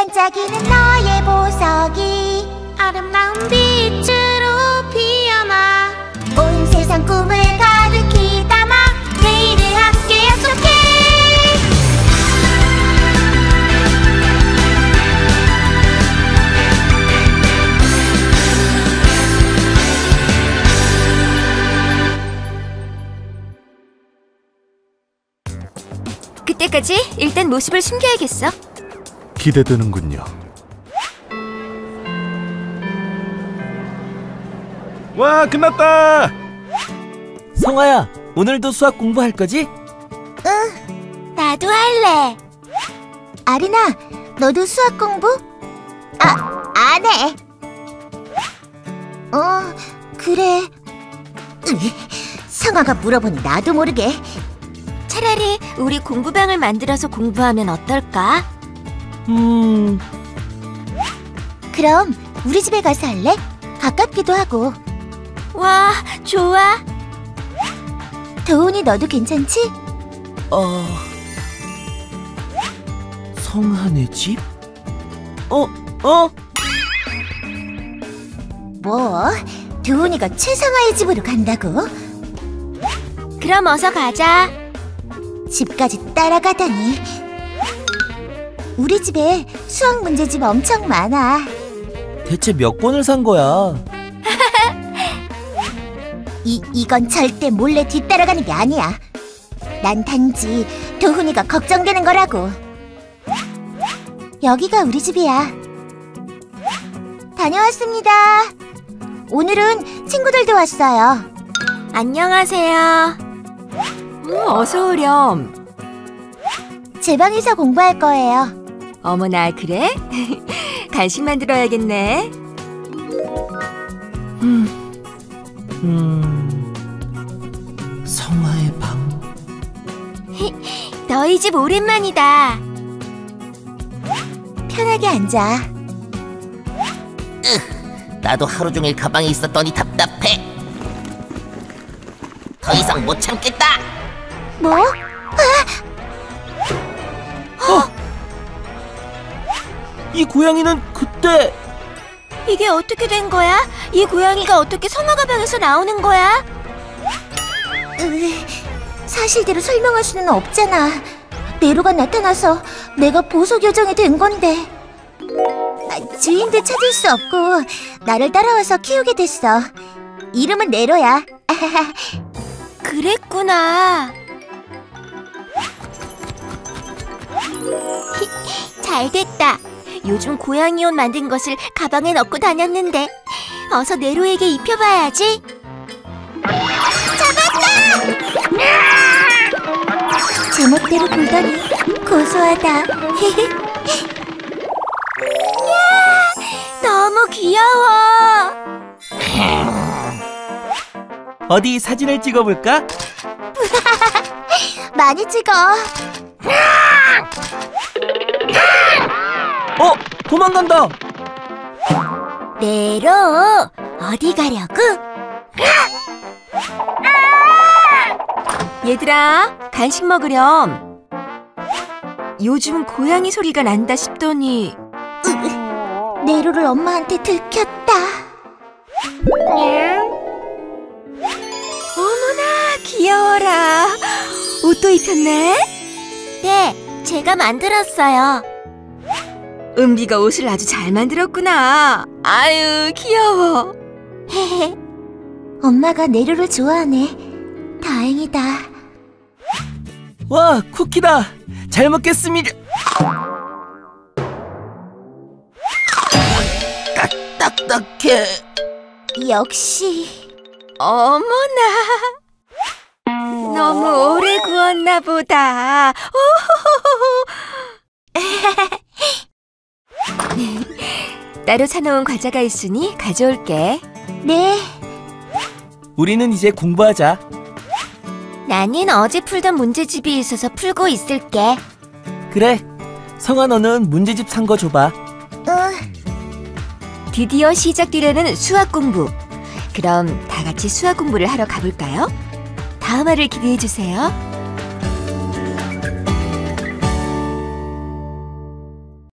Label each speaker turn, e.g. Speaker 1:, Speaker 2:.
Speaker 1: 반짝이는 너의 보석이 아름다운 빛으로 피어나 온 세상 꿈을 가득히 담아 내일을 함께 약속해.
Speaker 2: 그때까지 일단 모습을 숨겨야겠어.
Speaker 3: 기대되는군요. 와, 끝났다!
Speaker 4: 성아야, 오늘도 수학 공부할 거지?
Speaker 1: 응, 나도 할래. 아리나, 너도 수학 공부? 안 해. 그래. 성아가 물어보니 나도 모르게.
Speaker 2: 차라리 우리 공부방을 만들어서 공부하면 어떨까?
Speaker 1: 그럼 우리 집에 가서 할래? 가깝기도 하고.
Speaker 2: 와, 좋아.
Speaker 1: 도훈이 너도 괜찮지?
Speaker 4: 성아네 집?
Speaker 1: 뭐? 도훈이가 최성아의 집으로 간다고?
Speaker 2: 그럼 어서 가자.
Speaker 1: 집까지 따라가다니. 우리 집에 수학 문제집 엄청 많아.
Speaker 4: 대체 몇 권을 산 거야?
Speaker 1: 이건 절대 몰래 뒤따라가는 게 아니야. 난 단지 도훈이가 걱정되는 거라고. 여기가 우리 집이야. 다녀왔습니다. 오늘은 친구들도 왔어요.
Speaker 2: 안녕하세요. 어서 오렴.
Speaker 1: 제 방에서 공부할 거예요.
Speaker 2: 어머나, 그래? 간식 만들어야겠네.
Speaker 4: 성아의 방.
Speaker 2: 너희 집 오랜만이다.
Speaker 1: 편하게 앉아.
Speaker 5: 나도 하루 종일 가방에 있었더니 답답해. 더 이상 못 참겠다.
Speaker 1: 뭐?
Speaker 4: 이 고양이는 그때...
Speaker 2: 이게 어떻게 된 거야? 이 고양이가 어떻게 성아 가방에서 나오는 거야?
Speaker 1: 사실대로 설명할 수는 없잖아. 네로가 나타나서 내가 보석 요정이 된 건데. 주인도 찾을 수 없고 나를 따라와서 키우게 됐어. 이름은 네로야.
Speaker 2: 그랬구나. 잘 됐다. 요즘 고양이 옷 만든 것을 가방에 넣고 다녔는데 어서 네로에게 입혀봐야지.
Speaker 1: 제멋대로 굴더니 고소하다.
Speaker 2: 너무 귀여워.
Speaker 4: 어디 사진을 찍어볼까?
Speaker 1: 많이 찍어.
Speaker 4: 도망간다!
Speaker 2: 네로, 어디 가려고? 얘들아, 간식 먹으렴. 요즘 고양이 소리가 난다 싶더니
Speaker 1: 네로를 엄마한테 들켰다.
Speaker 2: 어머나, 귀여워라. 옷도 입혔네? 네, 제가 만들었어요. 은비가 옷을 아주 잘 만들었구나. 아유, 귀여워.
Speaker 1: 엄마가 네로를 좋아하네. 다행이다.
Speaker 4: 와, 쿠키다! 잘 먹겠습니다! 딱딱해.
Speaker 1: 역시.
Speaker 2: 어머나. 너무 오래 구웠나 보다. 따로 사놓은 과자가 있으니 가져올게.
Speaker 1: 네.
Speaker 4: 우리는 이제 공부하자.
Speaker 2: 나는 어제 풀던 문제집이 있어서 풀고 있을게.
Speaker 4: 그래, 성아 너는 문제집 산 거 줘봐.
Speaker 2: 드디어 시작되려는 수학 공부. 그럼 다 같이 수학 공부를 하러 가볼까요? 다음 화를 기대해 주세요.